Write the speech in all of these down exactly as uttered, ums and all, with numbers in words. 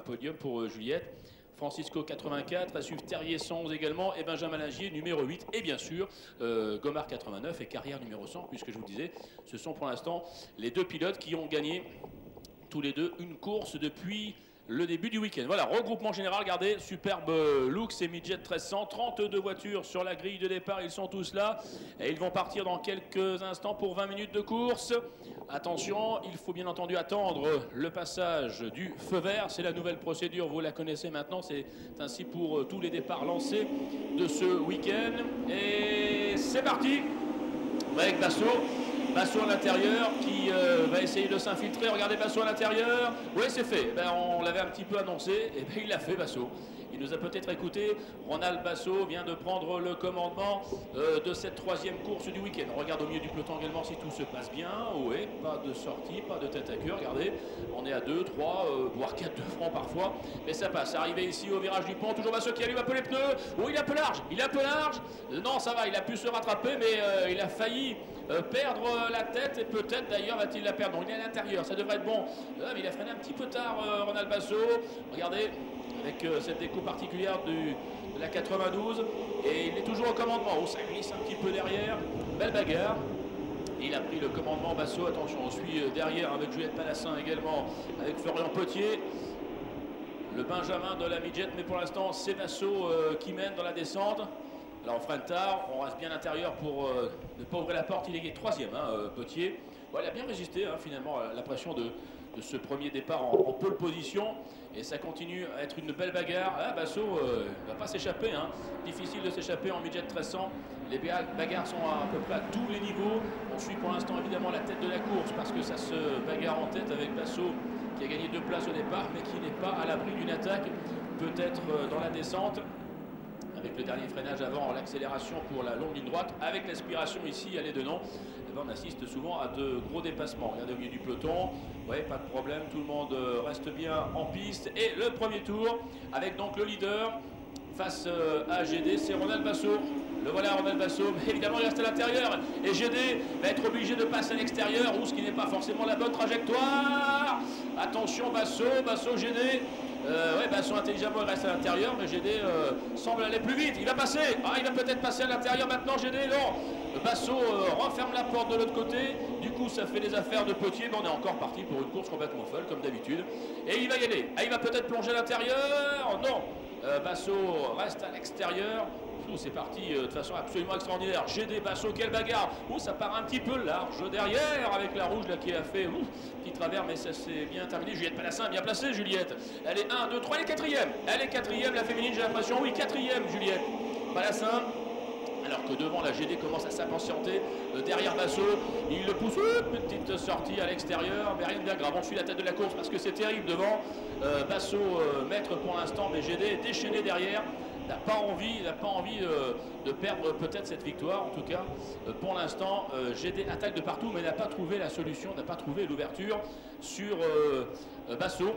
podium pour euh, Juliette. Francisco quatre-vingt-quatre, à suivre Terrier cent onze également, et Benjamin Lingier numéro huit, et bien sûr euh, Gomard quatre-vingt-neuf et Carrière numéro cent, puisque je vous disais, ce sont pour l'instant les deux pilotes qui ont gagné tous les deux une course depuis le début du week-end. Voilà, regroupement général, regardez, superbe Lux et Midget treize cents, trente-deux voitures sur la grille de départ, ils sont tous là, et ils vont partir dans quelques instants pour vingt minutes de course. Attention, il faut bien entendu attendre le passage du feu vert, c'est la nouvelle procédure, vous la connaissez maintenant, c'est ainsi pour tous les départs lancés de ce week-end. Et c'est parti avec Basso. Basso à l'intérieur qui euh, va essayer de s'infiltrer. Regardez Basso à l'intérieur. Oui, c'est fait. Ben, on l'avait un petit peu annoncé. Et ben, il l'a fait, Basso. Il nous a peut-être écouté. Ronald Basso vient de prendre le commandement euh, de cette troisième course du week-end. On regarde au milieu du peloton également si tout se passe bien. Oui, pas de sortie, pas de tête à queue. Regardez, on est à deux, trois, euh, voire quatre de francs parfois. Mais ça passe. Arrivé ici au virage du pont, toujours Basso qui allume un peu les pneus. Oui, il est un peu large. Il est un peu large. Euh, non, ça va. Il a pu se rattraper, mais euh, il a failli Euh, perdre la tête, et peut-être d'ailleurs va-t-il la perdre. Donc il est à l'intérieur, ça devrait être bon. Euh, mais il a freiné un petit peu tard, euh, Ronald Basso. Regardez, avec euh, cette déco particulière du, de la quatre-vingt-douze. Et il est toujours au commandement. Oh, ça glisse un petit peu derrière. Belle bagarre. Il a pris le commandement, Basso. Attention, on suit euh, derrière avec Juliette Palassin également, avec Florian Potier. Le Benjamin de la Midget, mais pour l'instant, c'est Basso euh, qui mène dans la descente. Alors on freine tard, on reste bien à l'intérieur pour euh, ne pas ouvrir la porte. Il est troisième, hein, euh, Potier. Bon, il a bien résisté hein, finalement à la pression de, de ce premier départ en, en pole position. Et ça continue à être une belle bagarre. Ah, Basso ne euh, va pas s'échapper. Hein. Difficile de s'échapper en midget treize cents. Les bagarres sont à, à peu près à tous les niveaux. On suit pour l'instant évidemment la tête de la course parce que ça se bagarre en tête avec Basso qui a gagné deux places au départ mais qui n'est pas à l'abri d'une attaque, peut-être euh, dans la descente. Avec le dernier freinage avant, l'accélération pour la longue ligne droite, avec l'aspiration ici à l'aide de non, eh ben on assiste souvent à de gros dépassements. Regardez au milieu du peloton, ouais, pas de problème, tout le monde reste bien en piste. Et le premier tour, avec donc le leader face à G D, c'est Ronald Basso. Le voilà Ronald Basso, mais évidemment il reste à l'intérieur. Et G D va être obligé de passer à l'extérieur, ou ce qui n'est pas forcément la bonne trajectoire. Attention Basso, Basso G D. Euh, ouais, Basso intelligemment il reste à l'intérieur, mais G D euh, semble aller plus vite. Il va passer, ah, il va peut-être passer à l'intérieur maintenant. G D, non. Basso euh, referme la porte de l'autre côté. Du coup, ça fait les affaires de Potier, mais on est encore parti pour une course complètement folle, comme d'habitude. Et il va y aller. Ah, il va peut-être plonger à l'intérieur. Non. Euh, Basso reste à l'extérieur. C'est parti euh, de façon absolument extraordinaire. G D, Basso, quelle bagarre. Ouh, ça part un petit peu large derrière avec la rouge là qui a fait ouh, petit travers, mais ça s'est bien terminé. Juliette Palassin, bien placée Juliette. Elle est un, deux, trois, elle est quatrième. Elle est quatrième, la féminine, j'ai l'impression. Oui, quatrième Juliette Palassin. Alors que devant la G D commence à s'impatienter euh, derrière Basso, il le pousse, ouh, petite sortie à l'extérieur, mais rien de bien grave. On suit la tête de la course parce que c'est terrible devant. euh, Basso euh, maître pour l'instant, mais G D est déchaîné derrière. N'a pas envie, n'a pas envie euh, de perdre peut-être cette victoire. En tout cas, euh, pour l'instant, euh, G D attaque de partout, mais n'a pas trouvé la solution, n'a pas trouvé l'ouverture sur euh, euh, Basso.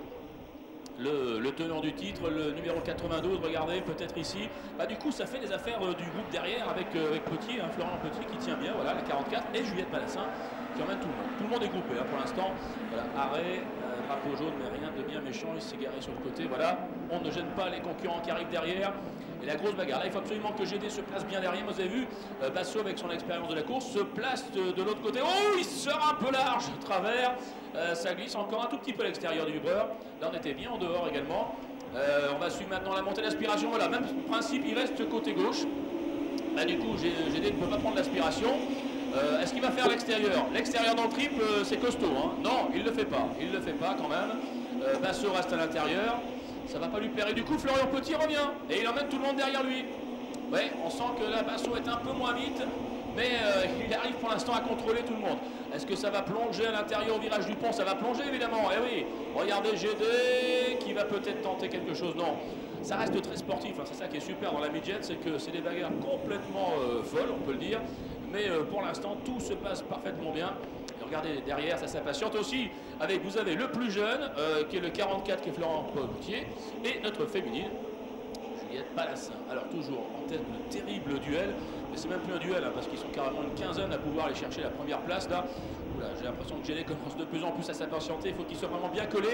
Le, le tenant du titre, le numéro quatre-vingt-douze, regardez, peut-être ici. Bah, du coup, ça fait les affaires euh, du groupe derrière avec, euh, avec Potier, hein, Florian Potier qui tient bien, voilà, la quarante-quatre, et Juliette Palassin qui emmène tout le monde. Tout le monde est groupé hein, pour l'instant. Voilà, arrêt, euh, drapeau jaune, mais rien de bien méchant, il s'est garé sur le côté. Voilà, on ne gêne pas les concurrents qui arrivent derrière. Et la grosse bagarre. Là, il faut absolument que G D se place bien derrière. Vous avez vu, euh, Basso, avec son expérience de la course, se place de, de l'autre côté. Oh, il sort un peu large, travers. Euh, ça glisse encore un tout petit peu à l'extérieur du vibreur. Là, on était bien en dehors également. Euh, on va suivre maintenant la montée d'aspiration. Voilà, même principe, il reste côté gauche. Bah, du coup, G D ne peut pas prendre l'aspiration. Euh, Est-ce qu'il va faire l'extérieur? L'extérieur dans le triple, euh, c'est costaud. Hein. Non, il ne le fait pas. Il ne le fait pas quand même. Euh, Basso reste à l'intérieur. Ça va pas lui plaire. Et du coup, Florian Potier revient. Et il emmène tout le monde derrière lui. Ouais, on sent que là, Basso est un peu moins vite. Mais euh, il arrive pour l'instant à contrôler tout le monde. Est-ce que ça va plonger à l'intérieur au virage du pont? Ça va plonger évidemment. Eh oui, regardez G D qui va peut-être tenter quelque chose. Non, ça reste très sportif. Hein. C'est ça qui est super dans la midget, c'est que c'est des bagarres complètement euh, folles, on peut le dire. Mais euh, pour l'instant, tout se passe parfaitement bien. Et regardez derrière, ça s'impatiente aussi. Avec, vous avez le plus jeune, euh, qui est le quarante-quatre, qui est Florent Potier, et notre féminine, Juliette Palassin. Alors toujours en tête de terrible duel, mais c'est même plus un duel, hein, parce qu'ils sont carrément une quinzaine à pouvoir aller chercher la première place là. J'ai l'impression que G D commence de plus en plus à s'impatienter, il faut qu'il soit vraiment bien collé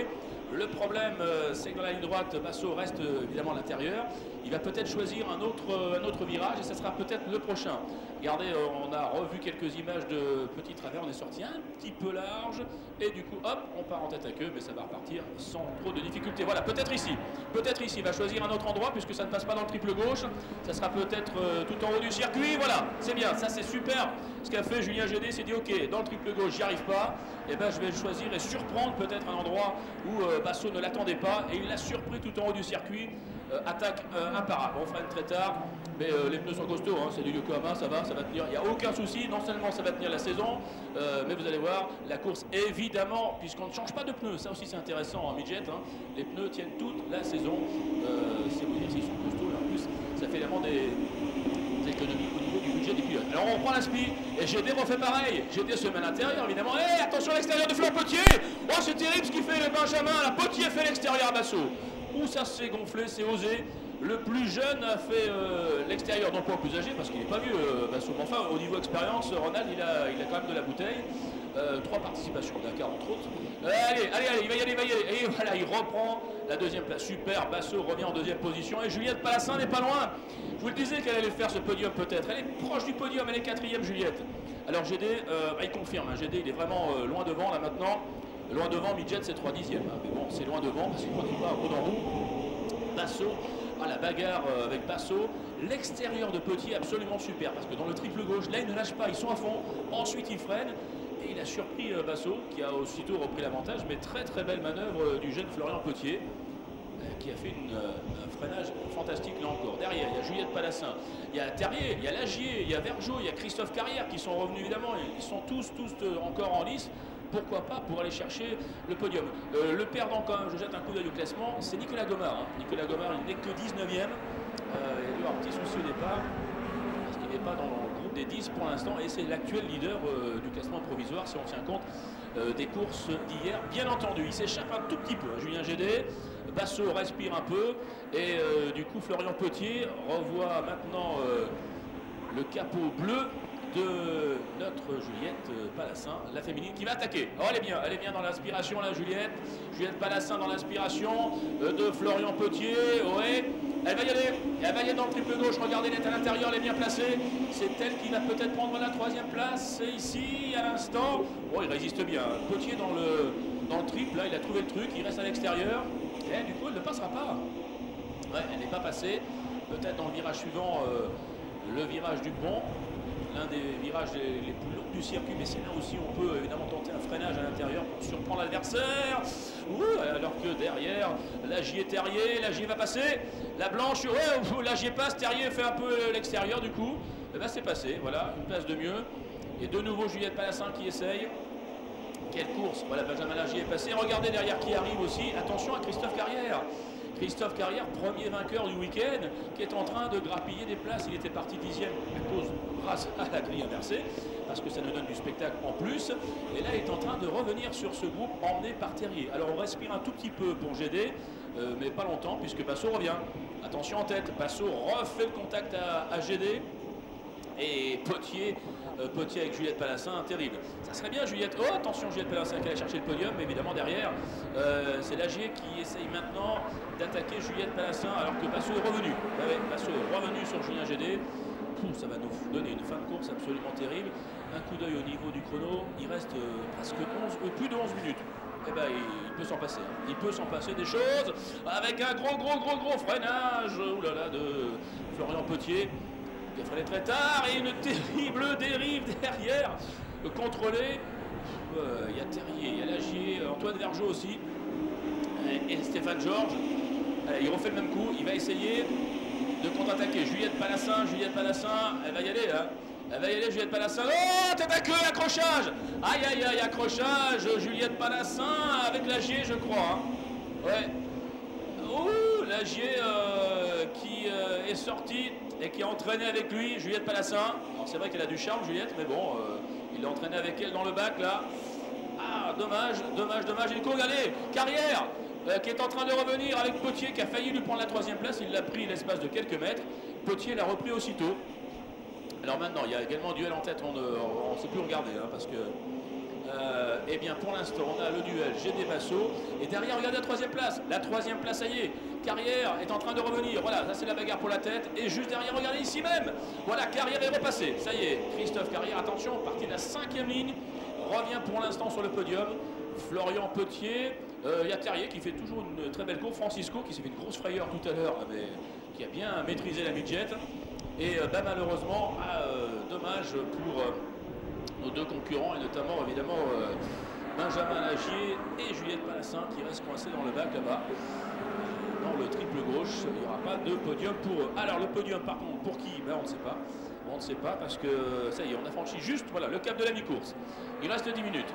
Le problème, euh, c'est que dans la ligne droite, Basso reste euh, évidemment à l'intérieur. Il va peut-être choisir un autre, euh, un autre virage et ça sera peut-être le prochain. Regardez, euh, on a revu quelques images de petit travers. On est sorti un petit peu large et du coup, hop, on part en tête à queue, mais ça va repartir sans trop de difficultés. Voilà, peut-être ici. Peut-être ici. Il va choisir un autre endroit puisque ça ne passe pas dans le triple gauche. Ça sera peut-être euh, tout en haut du circuit. Voilà, c'est bien. Ça, c'est super. Ce qu'a fait Julien Gédé, c'est dit ok, dans le triple gauche, j'y arrive pas. Et ben, je vais choisir et surprendre peut-être un endroit où euh, Basso ne l'attendait pas et il l'a surpris tout en haut du circuit. Euh, attaque euh, imparable. On freine très tard, mais euh, les pneus sont costauds, hein, c'est du Yokohama, ça va, ça va tenir. Il n'y a aucun souci, non seulement ça va tenir la saison, euh, mais vous allez voir, la course évidemment, puisqu'on ne change pas de pneus, ça aussi c'est intéressant en midget, hein, les pneus tiennent toute la saison. Euh, c'est vous dire s'ils sont costauds, et en plus ça fait vraiment des, des économies au niveau du budget des pilotes. Alors on prend la spi et G D refait pareil. G D se met à l'intérieur évidemment. Et attention à l'extérieur de Florent Potier. Oh c'est terrible ce qu'il fait le Benjamin. La Potier fait l'extérieur à Basso. Où ça s'est gonflé, c'est osé. Le plus jeune a fait euh, l'extérieur, non pas le plus âgé parce qu'il n'est pas vieux, euh, Basso. Mais enfin, au niveau expérience, Ronald, il a, il a quand même de la bouteille. Euh, trois participations, Dakar entre autres. Euh, allez, allez, allez, il va y aller, il va y aller. Et voilà, il reprend la deuxième place. Super, Basso revient en deuxième position. Et Juliette Palassin n'est pas loin. Je vous le disais qu'elle allait faire ce podium peut-être. Elle est proche du podium, elle est quatrième, Juliette. Alors G D, euh, il confirme, hein, G D, il est vraiment euh, loin devant là maintenant. Loin devant, Midget c'est trois dixièmes, hein, mais bon c'est loin devant parce qu'il ne pas au d'en roue. Basso, ah, la bagarre euh, avec Basso, l'extérieur de Potier absolument super parce que dans le triple gauche, là il ne lâche pas, ils sont à fond, ensuite il freine et il a surpris euh, Basso qui a aussitôt repris l'avantage, mais très très belle manœuvre euh, du jeune Florian Potier euh, qui a fait une, euh, un freinage fantastique là encore. Derrière, il y a Juliette Palassin, il y a Terrier, il y a Lagier, il y a Vergeot, il y a Christophe Carrière qui sont revenus évidemment, ils sont tous, tous euh, encore en lice. Pourquoi pas pour aller chercher le podium. Euh, le perdant quand même, je jette un coup d'œil au classement, c'est Nicolas Gomard. Hein. Nicolas Gomard, il n'est que dix-neuvième. Euh, il a eu un petit souci au départ, parce qu'il n'est pas dans le groupe des dix pour l'instant, et c'est l'actuel leader euh, du classement provisoire, si on tient compte euh, des courses d'hier. Bien entendu, il s'échappe un tout petit peu, hein, Julien Gédé. Basso respire un peu, et euh, du coup Florian Potier revoit maintenant euh, le capot bleu de notre Juliette Palassin, la féminine, qui va attaquer. Oh, elle est bien, elle est bien dans l'inspiration, là, Juliette. Juliette Palassin dans l'inspiration de Florian Potier. Ouais, elle va y aller. Elle va y aller dans le triple gauche. Regardez, elle est à l'intérieur, elle est bien placée. C'est elle qui va peut-être prendre la troisième place. C'est ici, à l'instant. Oh, il résiste bien. Potier dans le, dans le triple, là, il a trouvé le truc. Il reste à l'extérieur. Et du coup, elle ne passera pas. Ouais, elle n'est pas passée. Peut-être dans le virage suivant, euh, le virage du pont. L'un des virages les, les plus longs du circuit, mais c'est là aussi on peut évidemment tenter un freinage à l'intérieur pour surprendre l'adversaire. Alors que derrière, Lagier Terrier, Lagier va passer, la blanche, ouais, Lagier passe, Terrier fait un peu l'extérieur du coup. Et ben c'est passé, voilà, une place de mieux. Et de nouveau Juliette Palassin qui essaye. Quelle course, voilà, Benjamin Lagier est passé. Regardez derrière qui arrive aussi, attention à Christophe Carrière. Christophe Carrière, premier vainqueur du week-end, qui est en train de grappiller des places. Il était parti dixième à cause, grâce à la grille inversée, parce que ça nous donne du spectacle en plus. Et là, il est en train de revenir sur ce groupe emmené par Terrier. Alors, on respire un tout petit peu pour G D, euh, mais pas longtemps, puisque Basso revient. Attention en tête, Basso refait le contact à, à G D. Et Potier, euh, Potier avec Juliette Palassin, terrible. Ça serait bien Juliette, oh attention Juliette Palassin qui allait chercher le podium, mais évidemment derrière, euh, c'est Lagier qui essaye maintenant d'attaquer Juliette Palassin alors que Basso est revenu. Ah ouais, Basso est revenu sur Julien Gédé. Ça va nous donner une fin de course absolument terrible. Un coup d'œil au niveau du chrono, il reste euh, presque onze, euh, plus de onze minutes. Eh ben, il, il peut s'en passer. Il peut s'en passer des choses avec un gros, gros, gros, gros freinage oulala, de Florian Potier. Il a freiné très tard et une terrible dérive derrière, euh, contrôlée. Euh, il y a Terrier, il y a Lagier, Antoine Vergeot aussi, et, et Stéphane Georges. Allez, il refait le même coup, il va essayer de contre-attaquer. Juliette Palassin, Juliette Palassin, elle va y aller, hein. Elle va y aller, Juliette Palassin. Oh, tête à queue, accrochage. Aïe, aïe, aïe, accrochage. Juliette Palassin avec Lagier, je crois. Hein. Ouais. Ouh, Lagier euh, qui euh, est sorti et qui a entraîné avec lui Juliette Palassin. C'est vrai qu'elle a du charme, Juliette, mais bon, euh, il a entraîné avec elle dans le bac, là. Ah, dommage, dommage, dommage. Et regardez, Carrière, euh, qui est en train de revenir avec Potier, qui a failli lui prendre la troisième place. Il l'a pris l'espace de quelques mètres. Potier l'a repris aussitôt. Alors maintenant, il y a également un duel en tête, on ne sait plus regarder, hein, parce que euh, eh bien pour l'instant on a le duel G D Basso. Et derrière, regardez la troisième place. La troisième place, ça y est. Carrière est en train de revenir. Voilà, ça c'est la bagarre pour la tête. Et juste derrière, regardez ici même. Voilà, Carrière est repassé. Ça y est, Christophe Carrière, attention, parti de la cinquième ligne. Revient pour l'instant sur le podium. Florian Petier. Il euh, y a Terrier qui fait toujours une très belle course. Francisco qui s'est fait une grosse frayeur tout à l'heure, mais qui a bien maîtrisé la midget. Et euh, bah, malheureusement, ah, euh, dommage pour euh, nos deux concurrents, et notamment évidemment euh, Benjamin Lagier et Juliette Palassin qui restent coincés dans le bac là-bas. Dans le triple gauche, il n'y aura pas de podium pour eux. Alors le podium par contre, pour qui? Ben, on ne sait pas. On ne sait pas parce que ça y est, on a franchi juste voilà, le cap de la mi-course. Il reste dix minutes.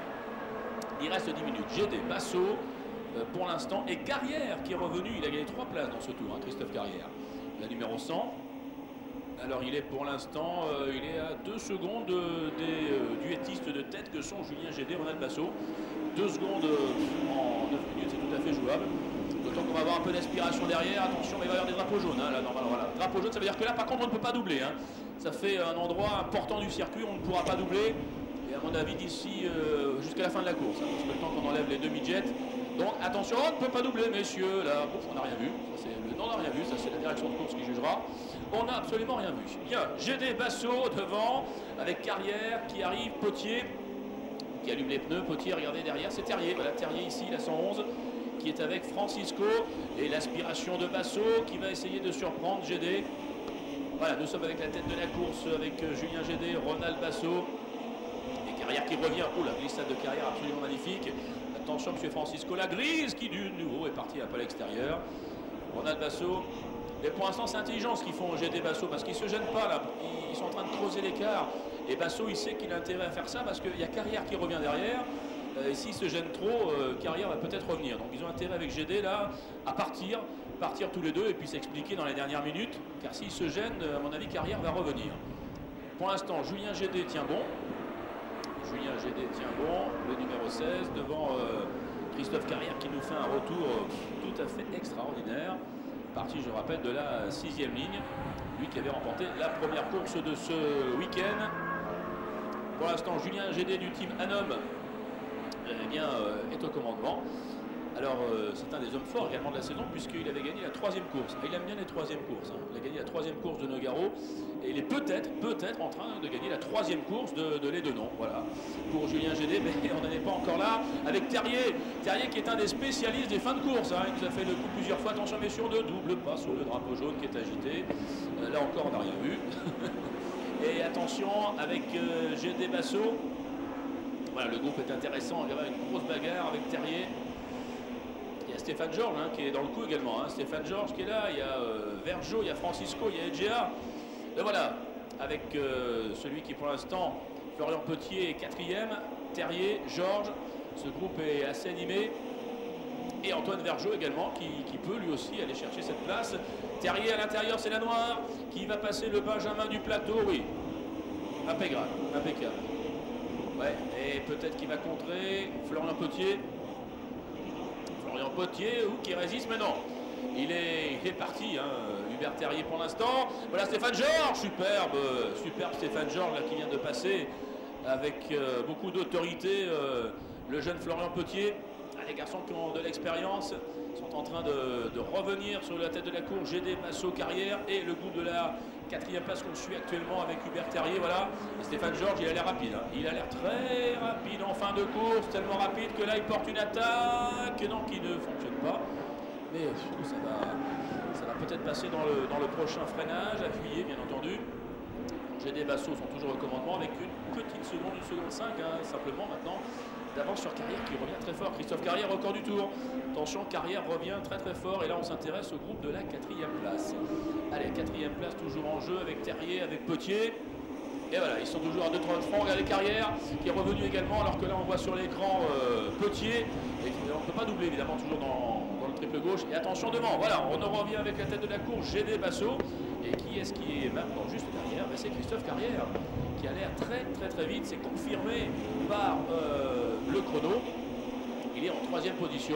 Il reste dix minutes. G D Basso euh, pour l'instant. Et Carrière qui est revenu. Il a gagné trois places dans ce tour, hein, Christophe Carrière. La numéro cent. Alors il est pour l'instant, euh, il est à deux secondes euh, des euh, duettistes de tête que sont Julien G D et Ronald Basso. deux secondes euh, en neuf minutes, c'est tout à fait jouable. D'autant qu'on va avoir un peu d'aspiration derrière. Attention, il va y avoir des drapeaux jaunes. Hein, là, normalement, voilà. Drapeau jaune, ça veut dire que là, par contre, on ne peut pas doubler. Hein. Ça fait un endroit important du circuit, on ne pourra pas doubler. Et à mon avis, d'ici euh, jusqu'à la fin de la course. Hein, parce que le temps qu'on enlève les deux midgets. Donc attention, on ne peut pas doubler, messieurs. Là, bon, on n'a rien vu. Ça, le non, on n'a rien vu. Ça, c'est la direction de course qui jugera. On n'a absolument rien vu. Bien, G D Basso devant, avec Carrière qui arrive, Potier qui allume les pneus. Potier, regardez derrière, c'est Terrier. Voilà, Terrier ici, la cent onze, qui est avec Francisco. Et l'aspiration de Basso qui va essayer de surprendre G D. Voilà, nous sommes avec la tête de la course, avec Julien G D, Ronald Basso. Et Carrière qui revient. Oh, la glissade de Carrière absolument magnifique. Attention, monsieur Francisco, la grise qui du nouveau est partie un peu à l'extérieur. Ronald Basso. Mais pour l'instant, c'est intelligent ce qu'ils font G D Basso parce qu'ils ne se gênent pas là. Ils sont en train de creuser l'écart. Et Basso, il sait qu'il a intérêt à faire ça parce qu'il y a Carrière qui revient derrière. Euh, et s'il se gêne trop, euh, Carrière va peut-être revenir. Donc ils ont intérêt avec G D là à partir, partir tous les deux et puis s'expliquer dans les dernières minutes. Car s'il se gêne, à mon avis, Carrière va revenir. Pour l'instant, Julien G D tient bon. Julien G D tient bon, le numéro seize, devant euh, Christophe Carrière qui nous fait un retour euh, tout à fait extraordinaire. Parti, je rappelle, de la sixième ligne. Lui qui avait remporté la première course de ce week-end. Pour l'instant, Julien G D du team Anom eh bien, euh, est au commandement. Alors, euh, c'est un des hommes forts également de la saison puisqu'il avait gagné la troisième course. Il aime bien les troisièmes courses. Hein. Il a gagné la troisième course de Nogaro et il est peut-être, peut-être en train de gagner la troisième course de, de Les Denons. Voilà, pour Julien G D, mais on n'en est pas encore là. Avec Terrier, Terrier qui est un des spécialistes des fins de course. Hein. Il nous a fait le coup plusieurs fois. Attention, messieurs, de double pas sur le drapeau jaune qui est agité. Euh, là encore, on n'a rien vu. Et attention, avec euh, G D Basso. Voilà, le groupe est intéressant. Il y aura une grosse bagarre avec Terrier. Il y a Stéphane Georges hein, qui est dans le coup également. Hein. Stéphane Georges qui est là. Il y a euh, Vergeot, il y a Francisco, il y a Egea. Et voilà, avec euh, celui qui pour l'instant, Florian Petier est quatrième. Terrier, Georges. Ce groupe est assez animé. Et Antoine Vergeot également qui, qui peut lui aussi aller chercher cette place. Terrier à l'intérieur, c'est la noire qui va passer le Benjamin du plateau. Oui, impeccable, impeccable. Ouais, et peut-être qu'il va contrer Florian Petier. Florian Petier ou qui résiste, mais non. Il est, il est parti, hein, Hubert Terrier pour l'instant. Voilà Stéphane Georges, superbe, superbe Stéphane Georges là, qui vient de passer avec euh, beaucoup d'autorité. Euh, le jeune Florian Petier. Les garçons qui ont de l'expérience sont en train de, de revenir sur la tête de la course. G D Basso Carrière et le groupe de la quatrième place qu'on suit actuellement avec Hubert Terrier. Voilà. Et Stéphane Georges, il a l'air rapide. Hein. Il a l'air très rapide en fin de course, tellement rapide que là il porte une attaque non, qui ne fonctionne pas. Mais ça va, ça va peut-être passer dans le, dans le prochain freinage, appuyé bien entendu. G D Basso sont toujours au commandement avec une petite seconde, une seconde cinq, hein, simplement maintenant. D'avance sur Carrière qui revient très fort. Christophe Carrière, record du tour. Attention, Carrière revient très très fort. Et là, on s'intéresse au groupe de la quatrième place. Allez, quatrième place toujours en jeu avec Terrier, avec Petier. Et voilà, ils sont toujours à deux trois francs. Regardez Carrière qui est revenu également. Alors que là, on voit sur l'écran euh, Petier. Et on ne peut pas doubler évidemment, toujours dans, dans le triple gauche. Et attention devant. Voilà, on en revient avec la tête de la course. G D Basso. Et qui est-ce qui est maintenant juste derrière? Ben, c'est Christophe Carrière qui a l'air très très très vite. C'est confirmé par euh, le chrono. Il est en troisième position.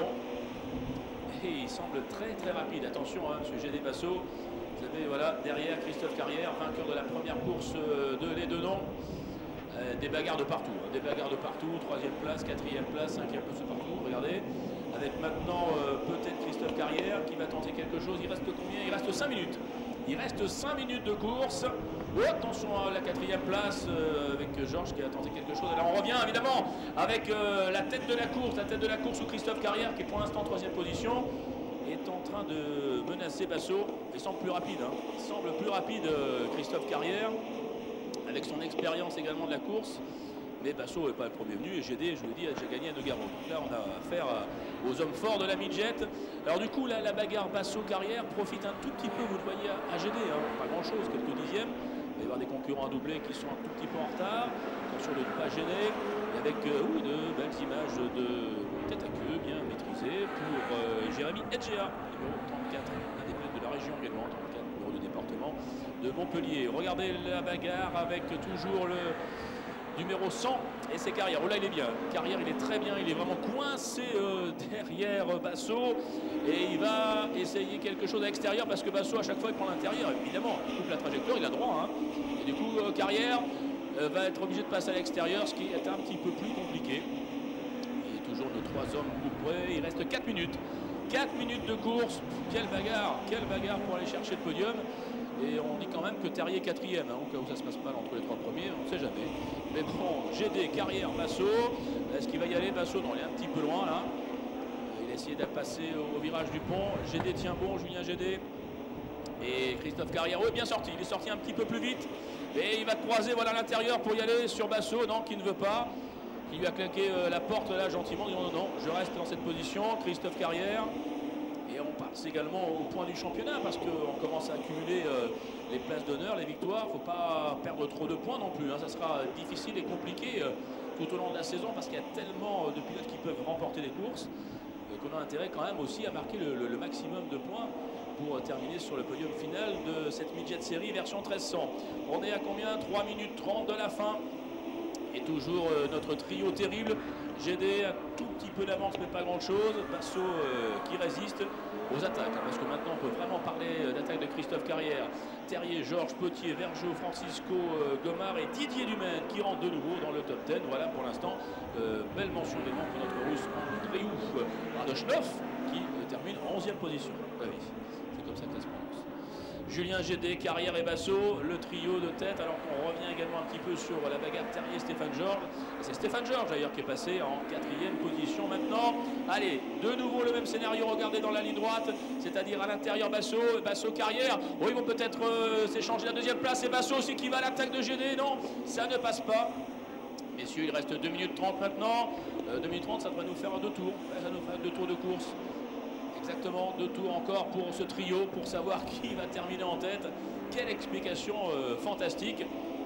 Et il semble très très rapide. Attention, hein, monsieur G D Basso. Vous avez voilà, derrière Christophe Carrière, vainqueur de la première course de Les Denons. Euh, des bagarres de partout, hein, des bagarres de partout, troisième place, quatrième place, cinquième place de partout, regardez. Avec maintenant euh, peut-être Christophe Carrière qui va tenter quelque chose. Il reste combien? Il reste cinq minutes. Il reste cinq minutes de course. Oh, attention à la quatrième place euh, avec Georges qui a tenté quelque chose. Alors on revient évidemment avec euh, la tête de la course, la tête de la course où Christophe Carrière qui est pour l'instant en troisième position est en train de menacer Basso. Il semble plus rapide, hein. Il semble plus rapide euh, Christophe Carrière avec son expérience également de la course. Mais Basso n'est pas le premier venu et G D, je vous l'ai dit, j'ai gagné à Nogaro. Donc là, on a affaire aux hommes forts de la midget. Alors du coup, là, la bagarre Basso-Carrière profite un tout petit peu, vous le voyez, à G D. Hein. Pas grand-chose, quelques dixièmes. Il va y avoir des concurrents à doubler qui sont un tout petit peu en retard. Attention de ne pas gêner. Et avec euh, oui, de belles images de tête à queue bien maîtrisées pour euh, Jérémy Edgea, numéro trente-quatre, un des pilotes de la région également, trente-quatre, numéro du département de Montpellier. Regardez la bagarre avec toujours le numéro cent et c'est Carrière. Oh là il est bien, Carrière il est très bien, il est vraiment coincé euh, derrière Basso et il va essayer quelque chose à l'extérieur parce que Basso à chaque fois il prend l'intérieur, évidemment il coupe la trajectoire, il a droit hein. Et du coup euh, Carrière euh, va être obligé de passer à l'extérieur, ce qui est un petit peu plus compliqué. Et toujours nos trois hommes couperés, il reste quatre minutes, quatre minutes de course, quelle bagarre, quelle bagarre pour aller chercher le podium. Et on dit quand même que Terrier est quatrième, hein, au cas où ça se passe mal entre les trois premiers, on ne sait jamais. Mais bon, G D, Carrière, Basso. Est-ce qu'il va y aller? Basso, non, il est un petit peu loin là. Il a essayé de passer au virage du pont. G D tient bon, Julien G D. Et Christophe Carrière, oh, bien sorti, il est sorti un petit peu plus vite. Et il va croiser voilà, à l'intérieur pour y aller sur Basso, non, qui ne veut pas. Qui lui a claqué euh, la porte là gentiment, disant non, non, je reste dans cette position. Christophe Carrière. Et on passe également au point du championnat parce qu'on commence à accumuler euh, les places d'honneur, les victoires. Il ne faut pas perdre trop de points non plus. Hein. Ça sera difficile et compliqué euh, tout au long de la saison parce qu'il y a tellement de pilotes qui peuvent remporter des courses euh, qu'on a intérêt quand même aussi à marquer le, le, le maximum de points pour terminer sur le podium final de cette midget série version treize cents. On est à combien? trois minutes trente de la fin. Et toujours euh, notre trio terrible. G D un tout petit peu d'avance mais pas grand chose. Basso euh, qui résiste aux attaques hein, parce que maintenant on peut vraiment parler d'attaque de Christophe Carrière. Terrier, Georges, Potier, Vergeot, Francisco, euh, Gomard et Didier Dumaine qui rentrent de nouveau dans le top dix. Voilà pour l'instant, euh, belle mention également pour notre russe Andreou Radoshnov qui euh, termine en onzième position. Ouais, oui, c'est comme ça que ça se prononce. Julien G D, Carrière et Basso, le trio de tête, alors qu'on revient également un petit peu sur la bagarre Terrier-Stéphane Georges. C'est Stéphane Georges d'ailleurs qui est passé en quatrième position maintenant. Allez, de nouveau le même scénario, regardez dans la ligne droite, c'est-à-dire à, à l'intérieur Basso, Basso Carrière. Oh, ils vont peut-être euh, s'échanger la deuxième place et Basso aussi qui va à l'attaque de G D. Non, ça ne passe pas. Messieurs, il reste deux minutes trente maintenant. Euh, deux minutes trente, ça devrait nous faire deux tours. Ouais, ça nous fait deux tours de course. Exactement, deux tours encore pour ce trio, pour savoir qui va terminer en tête. Quelle explication euh, fantastique.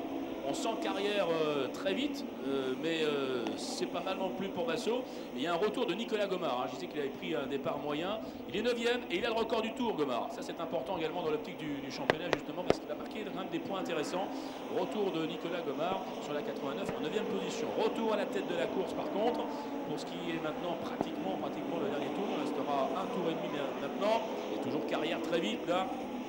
On sent Carrière euh, très vite, euh, mais euh, c'est pas mal non plus pour Basso. Il y a un retour de Nicolas Gomard. Hein. Je disais qu'il avait pris un départ moyen. Il est neuvième et il a le record du tour, Gomard. Ça, c'est important également dans l'optique du, du championnat, justement, parce qu'il a marqué quand même des points intéressants. Retour de Nicolas Gomard sur la quatre-vingt-neuf en neuvième position. Retour à la tête de la course, par contre, pour ce qui est maintenant pratiquement, pratiquement le dernier tour. Il restera un tour et demi maintenant. Et toujours Carrière très vite, là.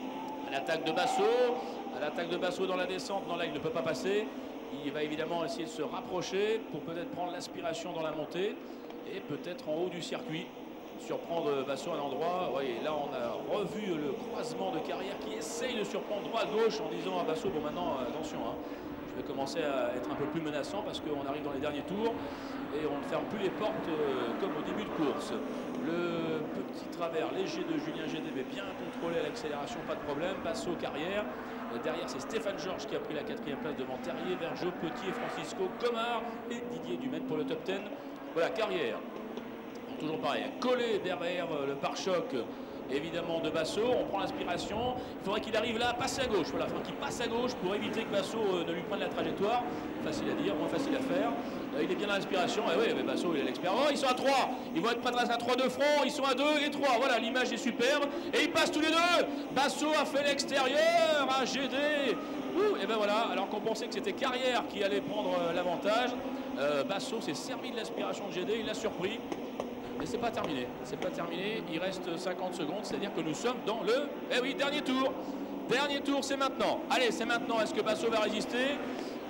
À l'attaque de Basso. À l'attaque de Basso dans la descente, non là il ne peut pas passer. Il va évidemment essayer de se rapprocher pour peut-être prendre l'aspiration dans la montée et peut-être en haut du circuit surprendre Basso à un endroit. Oui, là on a revu le croisement de Carrière qui essaye de surprendre droite-gauche en disant à Basso, bon maintenant attention, hein, je vais commencer à être un peu plus menaçant parce qu'on arrive dans les derniers tours et on ne ferme plus les portes euh, comme au début de course. Le petit travers léger de Julien G D, mais bien contrôlé à l'accélération, pas de problème. Basso, Carrière. Derrière, c'est Stéphane Georges qui a pris la quatrième place devant Terrier, Vergeot, Potier, Francisco, Gomard et Didier Dumaine pour le top dix. Voilà, Carrière. Toujours pareil, collé derrière le pare-choc évidemment de Basso. On prend l'inspiration. Il faudrait qu'il arrive là, passer à gauche. Voilà, il faudrait qu'il passe à gauche pour éviter que Basso euh, ne lui prenne la trajectoire. Facile à dire, moins facile à faire. Là, il est bien dans l'inspiration. Et oui, mais Basso, il est l'expert. Oh, ils sont à trois. Ils vont être prêts à trois de front. Ils sont à deux et trois. Voilà, l'image est superbe. Et ils passent tous les deux. Basso a fait l'extérieur. À G D. Ouh, et ben voilà, alors qu'on pensait que c'était Carrière qui allait prendre euh, l'avantage. Euh, Basso s'est servi de l'aspiration de G D. Il l'a surpris. Mais c'est pas terminé, c'est pas terminé, il reste cinquante secondes, c'est-à-dire que nous sommes dans le... Eh oui, dernier tour, dernier tour, c'est maintenant. Allez, c'est maintenant, est-ce que Basso va résister?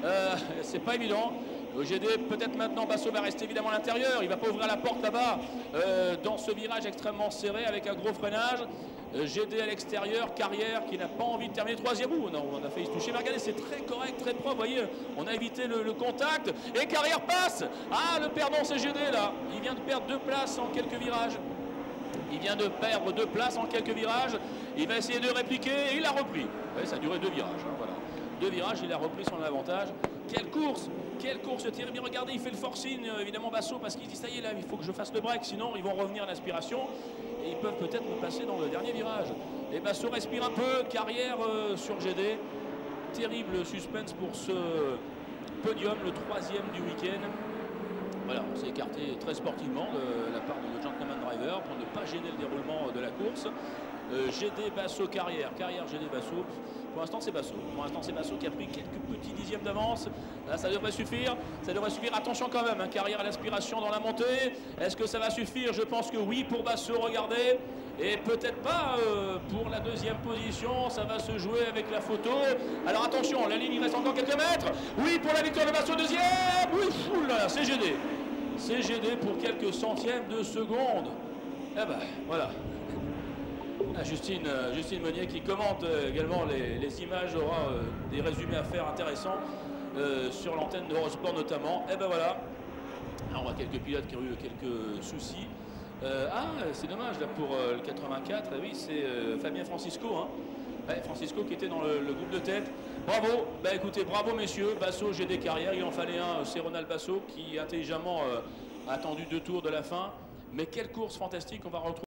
Euh, c'est pas évident. Le G D, peut-être maintenant, Basso va rester évidemment à l'intérieur. Il va pas ouvrir la porte là-bas euh, dans ce virage extrêmement serré avec un gros freinage. Euh, G D à l'extérieur, Carrière qui n'a pas envie de terminer troisième roue. Non, on a failli se toucher. Mais regardez, c'est très correct, très propre. Vous voyez, on a évité le, le contact. Et Carrière passe. Ah, le perdant, c'est G D là. Il vient de perdre deux places en quelques virages. Il vient de perdre deux places en quelques virages. Il va essayer de répliquer et il a repris. Ouais, ça a duré deux virages. Hein, voilà. Deux virages, il a repris son avantage. Quelle course! Quelle course terrible! Regardez, il fait le forcing, évidemment, Basso, parce qu'il dit ça y est, là, il faut que je fasse le break, sinon ils vont revenir à l'aspiration et ils peuvent peut-être me passer dans le dernier virage. Et Basso respire un peu, Carrière euh, sur G D. Terrible suspense pour ce podium, le troisième du week-end. Voilà, on s'est écarté très sportivement de la part de notre gentleman driver pour ne pas gêner le déroulement de la course. Euh, G D, Basso, Carrière. Carrière, G D, Basso. Pour l'instant, c'est Basso. Pour l'instant, c'est Basso qui a pris quelques petits dixièmes d'avance. Là, ça devrait suffire. Ça devrait suffire. Attention quand même, hein, Carrière à l'aspiration dans la montée. Est-ce que ça va suffire? Je pense que oui pour Basso, regardez. Et peut-être pas euh, pour la deuxième position. Ça va se jouer avec la photo. Alors attention, la ligne, il reste encore quelques mètres. Oui pour la victoire de Basso, deuxième. Oui, oulala, c'est G D. C'est G D pour quelques centièmes de seconde. Eh ben, voilà. Ah, Justine, euh, Justine Meunier qui commente euh, également les, les images, aura euh, des résumés à faire intéressants euh, sur l'antenne d'Eurosport notamment. Et ben voilà. Alors, on voit quelques pilotes qui ont eu quelques soucis. Euh, ah, c'est dommage là pour euh, le quatre-vingt-quatre. Et oui, c'est euh, Fabien Francisco. Hein. Ouais, Francisco qui était dans le, le groupe de tête. Bravo. Bah écoutez, bravo messieurs. Basso, G D, Carrière. Il en fallait un. C'est Ronald Basso qui intelligemment euh, a attendu deux tours de la fin. Mais quelle course fantastique on va retrouver.